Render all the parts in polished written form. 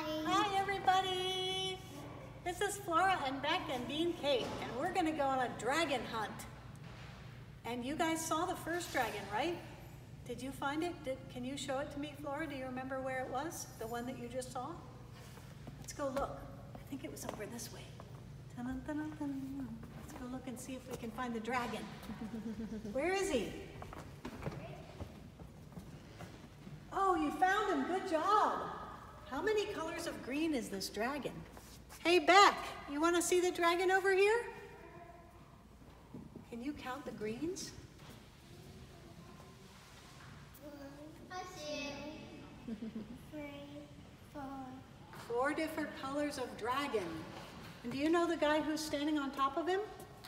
Hi, everybody. This is Flora and Beck and Bean Kate, and we're going to go on a dragon hunt. And you guys saw the first dragon, right? Did you find it? Can you show it to me, Flora? Do you remember where it was? The one that you just saw? Let's go look. I think it was over this way. Dun, dun, dun, dun. Let's go look and see if we can find the dragon. Where is he? Oh, you found him. Good job. How many colors of green is this dragon? Hey, Beck, you want to see the dragon over here? Can you count the greens? I see. 3, 4. 4 different colors of dragon. And do you know the guy who's standing on top of him?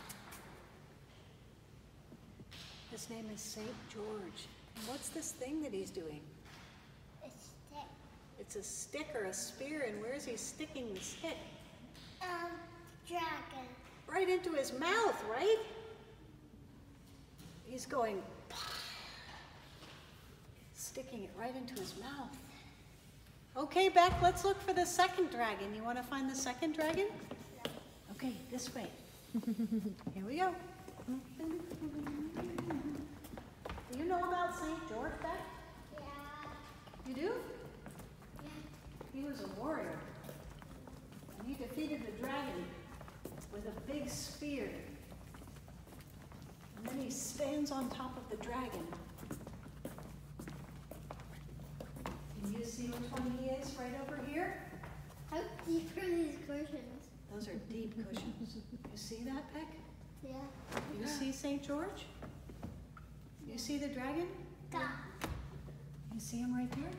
His name is St. George. And what's this thing that he's doing? A stick. It's a stick or a spear, and where is he sticking the stick? Dragon. Right into his mouth, right? He's going, sticking it right into his mouth. Okay, Beck, let's look for the second dragon. You want to find the second dragon? Okay, this way. Here we go. Do you know about St. George, Beck? Yeah. You do? Yeah. He was a warrior. And he defeated the dragon with a big spear. And then he stands on top of the dragon. Can you see which one he is right over here? How deep are these cushions? Those are deep cushions. You see that, Beck? Yeah. You see St. George? You see the dragon? Yeah. You see him right there?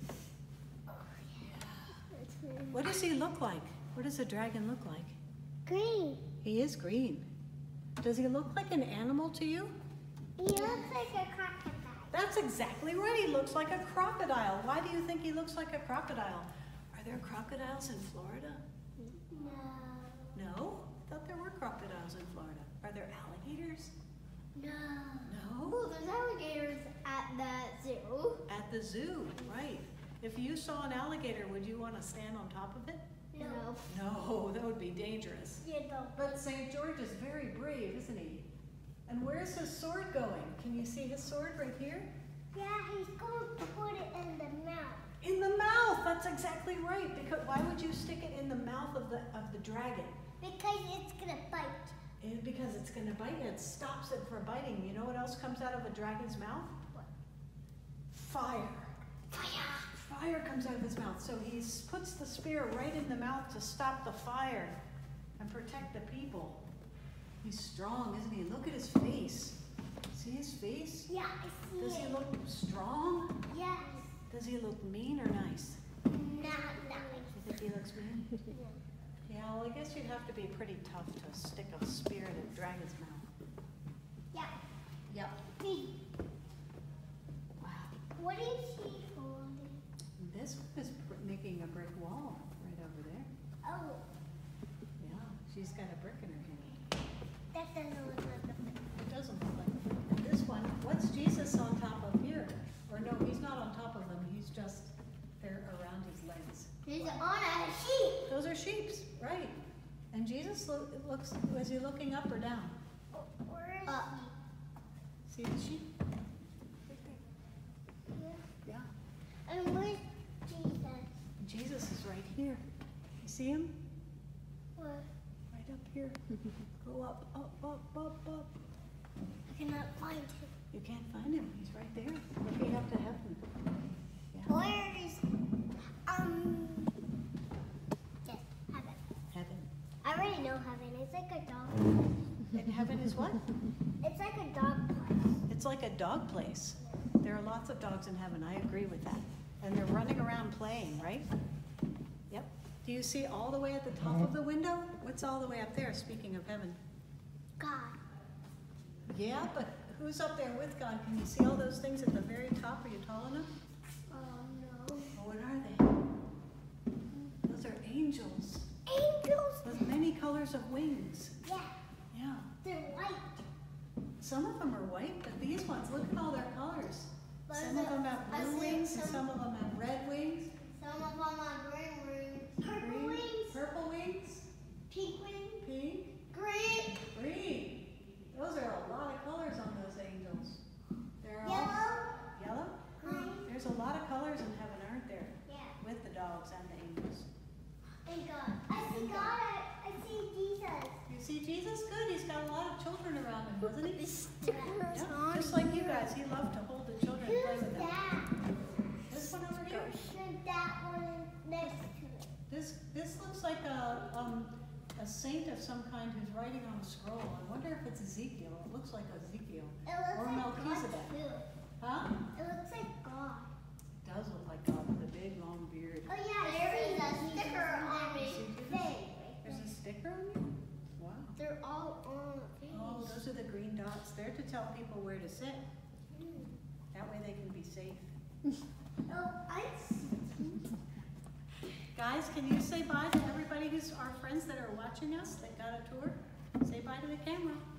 It's green. What does he look like? What does a dragon look like? Green. He is green. Does he look like an animal to you? He looks like a crocodile. That's exactly right. He looks like a crocodile. Why do you think he looks like a crocodile? Are there crocodiles in Florida? No. No? I thought there were crocodiles in Florida. Are there alligators? No. No? Oh, there's alligators at the zoo. At the zoo, right. If you saw an alligator, would you want to stand on top of it? No. No, that would be dangerous. You don't. But St. George is very brave, isn't he? And where's his sword going? Can you see his sword right here? Yeah, he's going to put it in the mouth. In the mouth, that's exactly right. Because why would you stick it in the mouth of the dragon? Because it's going to bite. Because it's going to bite you. It stops it from biting. You know what else comes out of a dragon's mouth? What? Fire. Fire. Fire comes out of his mouth. So he puts the spear right in the mouth to stop the fire and protect the people. He's strong, isn't he? Look at his face. See his face? Yeah, I see Does it. he look strong? Yes. Does he look mean or nice? Not You think he looks mean? Yeah, well, I guess you'd have to be pretty tough to stick a spear in a dragon's mouth. Yeah. Yep. Hey, Wow. what is he holding? This one is making a brick wall right over there. Oh, Yeah, she's got a brick in her hand. that doesn't look like a brick. It doesn't look like a brick. And this one, what's Jesus on top of here? Or no, he's not on top of them. He's just there around his legs. He's on a sheep. Those are sheeps, right? And Jesus looks, was he looking up or down? Where is Up. See the sheep? Right there. he? Yeah. And where's Jesus? Jesus is right here. You see him? Where? Right up here. Go up, up, up, up, up. I cannot find him. You can't find him. He's right there. Looking up to heaven. Yeah. Where is, yes, heaven. Heaven. I already know heaven. It's like a dog. And heaven is what? It's like a dog place. It's like a dog place. There are lots of dogs in heaven. I agree with that. And they're running around playing, right? Yep. Do you see all the way at the top of the window? What's all the way up there, speaking of heaven? God. Yeah, but who's up there with God? Can you see all those things at the very top? Are you tall enough? Oh no. Well, what are they? Those are angels Angels? with many colors of wings. Yeah, Yeah. they're white. Some of them are white, but these ones, look at all their colors. But Some of them have I blue see wings and some- some of them have red wings. Some of them are green wings. Purple wings. Purple wings. Pink wings. Pink. Green. Green. Those are a lot of colors on those angels. They're all Yellow. yellow. Green. There's a lot of colors in heaven, aren't there? Yeah. With the dogs and the angels. And God. I see God. I see Jesus. You see Jesus? Good. He's got a lot of children around him, doesn't he? Stickers Yeah, just like you guys. He loved to hold the children and play Who's with them. that? This one over here. Should that one next to it? This looks like a saint of some kind who's writing on a scroll. I wonder if it's Ezekiel. It looks like Ezekiel. It looks Or like Melchizedek. God too. Huh? It looks like God. It does look like God with a big long beard. Oh yeah, there is a sticker on me. See Jesus? Thing. There's a sticker on you? Wow. They're all on the face. Oh, those are the green dots. They're to tell people where to sit. That way they can be safe. Oh, I see. Guys, can you say bye to everybody who's our friends that are watching us that got a tour? Say bye to the camera.